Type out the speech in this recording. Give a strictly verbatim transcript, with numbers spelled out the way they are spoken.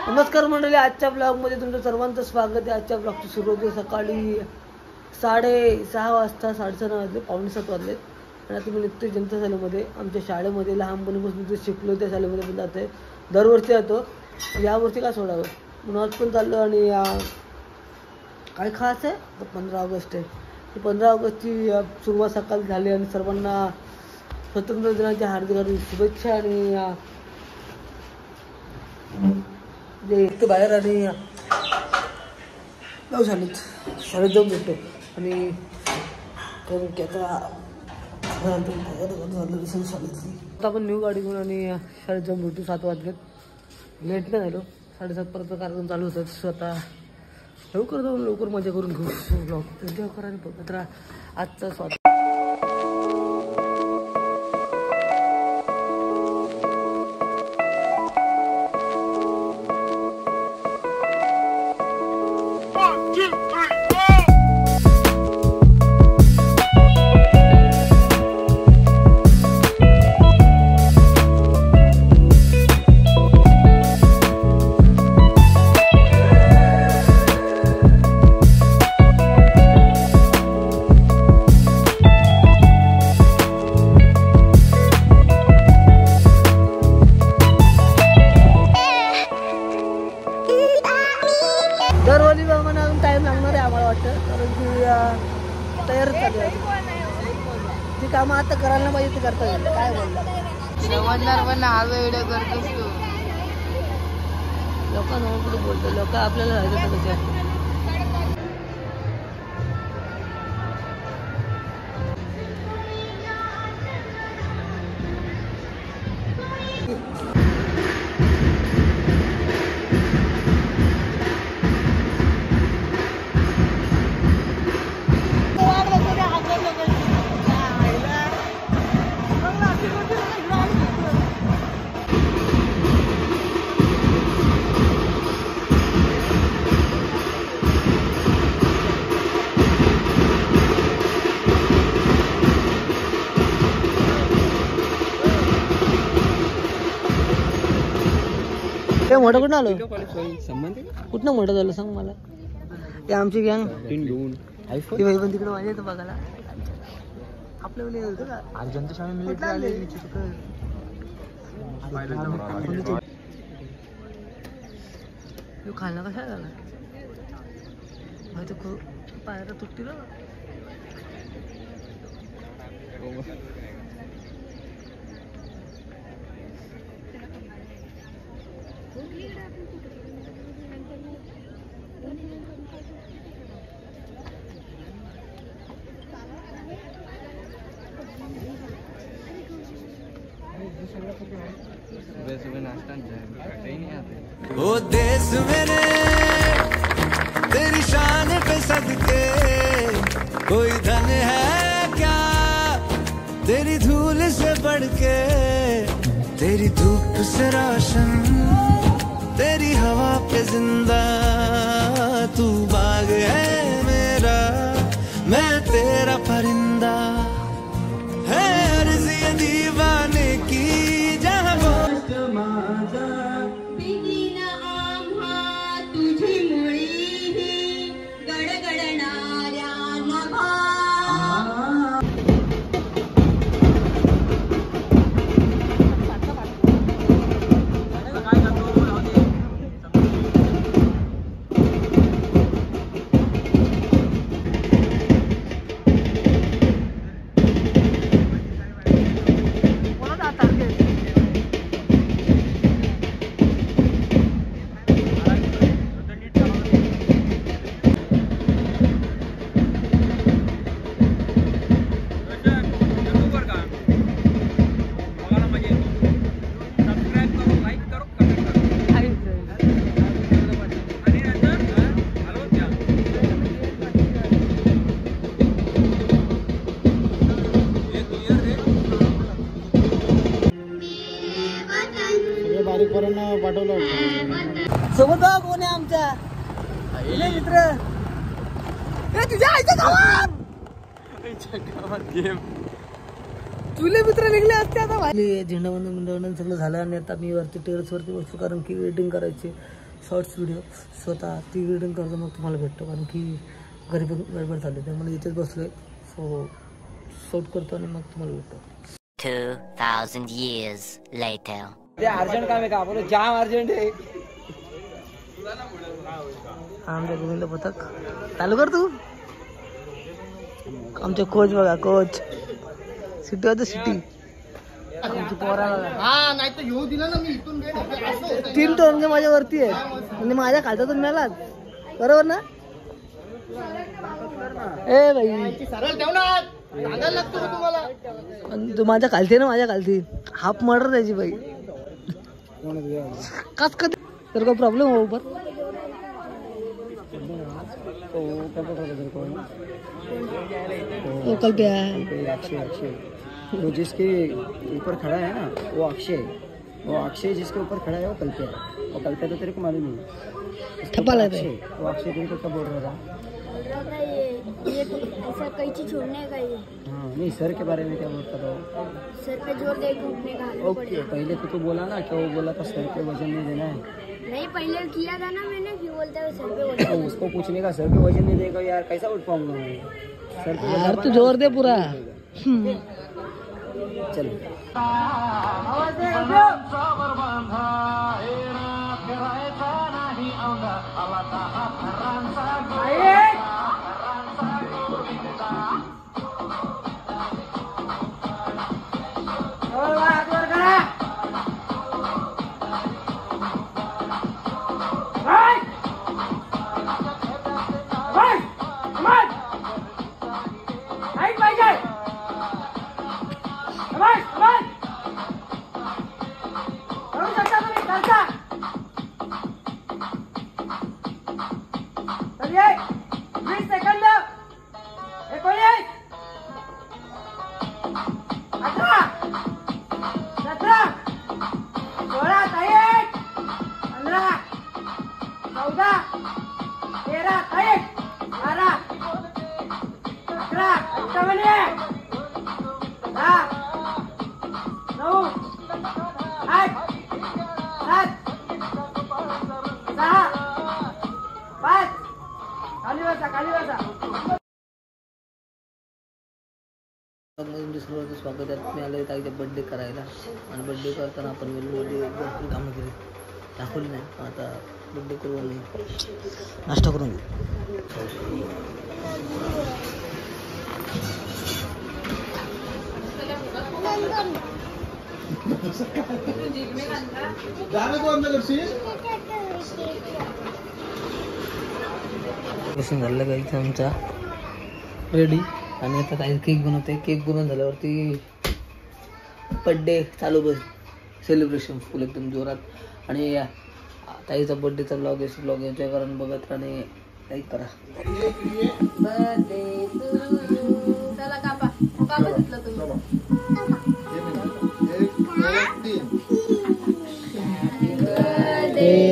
नमस्कार मंडळी, आजच्या ब्लॉगमध्ये तुमचं सर्वांचं स्वागत आहे। आजच्या ब्लॉगची सुरुवात आहे सकाळी साडे सहा वाजता, साडेसहा वाजले, पावणे सात वाजले आणि आता मी निघतोय जनता शाळेमध्ये। आमच्या शाळेमध्ये लहानपणीपासून जे शिकलो त्या शाळेमध्ये पण जाते, दरवर्षी येतो। यावर्षी का सोडावं म्हणून आज पण चाललो। आणि काय खास आहे तर पंधरा ऑगस्ट आहे। पंधरा ऑगस्टची सुरुवात सकाळी झाली आणि सर्वांना स्वतंत्र दिनाच्या हार्दिक हार्दिक शुभेच्छा। आणि जे एक बाहेर आणि जाऊ शाळेत शाळेत जाऊन भेटतो आणि आता आपण न्यू गाडी घेऊन आणि शाळेत जाऊन भेटू। सात वाजलेत, लेट नाही झालो, साडेसातपर्यंत कार्यक्रम चालू होतात। स्वतः लवकर जाऊन लवकर मजा करून घेऊ। ब्लॉग एन्जॉय करा आणि बघत राहा आजचा स्वागत। दरवर्षी प्रमाणे टाइम लागणार आहे आम्हाला वाटतं, कारण की तयार चालू आहे। ती कामं आता करायला पाहिजे ते करता येईल। काय बोलणार पण हा व्हिडिओ करतोस तू, लोकांना कुठे बोलतो, लोक आपल्याला राहायचं कसं। काय मोठं कुठं आलो, कुठनं मोठं झालं सांग मला। ते आमची गँग ती भाई पण तिकडे माझ्या येतं बघायला। आपल्या वेळी होतं का आज जनता शाळे मिलिटरी आले खाल्ला कशा झाला माहिती, पायरा तुटतील। सुबह सुबह नाश्ता ही नहीं आते। ओ देश मेरे तेरी शान पे सदके कोई धन है क्या तेरी धूल से बढ़ के, तेरी धूप से रोशन तेरी हवा पे जिंदा, तू बाग है मेरा मैं तेरा परिंदा, है अर्ज़ी दीवाने की जहाँ पाठवलं सोबत कोण आहे आमच्या मित्र, तुझ्या आईच्या गावात तुले मित्र निघले असते आता। झेंडावंदन बिंडावंदन सगळं झालं आणि आता मी वरती टेरेसवरती बसतो, कारण की वेटिंग करायची। शॉर्ट्स व्हिडिओ स्वतः ती रिटर्न करतो मग तुम्हाला भेटतो, कारण की घरी पण गडबड झाली त्यामुळे इथेच बसलो आहे. सो शॉर्ट करतो आणि मग तुम्हाला भेटतो. two thousand years later. ते अर्जंट काम आहे का आपण जाम अर्जंट आहे. आमच्या गोविंद पथक चालू कर तू. आमचे कोच बघा, कोच सिटी होतं सिटी. तीन टोनगे माझ्या वरती आहेत आणि माझ्या खालच्यातून मिळालाच, बरोबर ना? ए भाई तू माझ्या खालती आहे ना, माझ्या खालती हाफ मर्डर त्याची बाई. कस कधी तर कोई प्रॉब्लेम हो ऊपर कल पे आया अक्षय अक्षय वो जिसके ऊपर खड़ा है ना वो अक्षय, वो अक्षय जिसके ऊपर खड़ा है वो कल पे है. वो कल पे तो तेरे को मालूम नहीं. अक्षय वो अक्षय तेरे को क्या बोल रहा था? ये तो ऐसा कैची छोड़ने का ये. हाँ नहीं, सर के बारे में क्या बोलता था? सर पे जोर दे घूमने का. ओके, पहले तो तू बोला ना कि वो बोला था सर पे वजन नहीं देना है. नहीं पहले किया था ना मैंने, क्यों बोलता है सर पे वजन. तो उसको पूछने का सर पे वजन नहीं देगा यार, कैसा उठ पाऊंगा मैं? सर पे यार तू जोर दे पूरा. चलो तुमच्या सर्वांचं स्वागत आहे. मी आलो ताईचा बड्डे करायला आणि बड्डे करताना आपण वेगवेगळी भरपूर कामं केली, दाखवली नाही. आता बड्डे करू आणि नाश्ता करून घेऊ. कसं झालं का इथं आमचा रेडी आणि आता काही केक बनवते. केक बनवून झाल्यावरती बड्डे चालू बस सेलिब्रेशन फुल एकदम जोरात. आणि ताईचा बड्डेचा ब्लॉग आहे, ब्लॉग एन्जॉय करा, बघत आणि लाईक करा. बर्थडे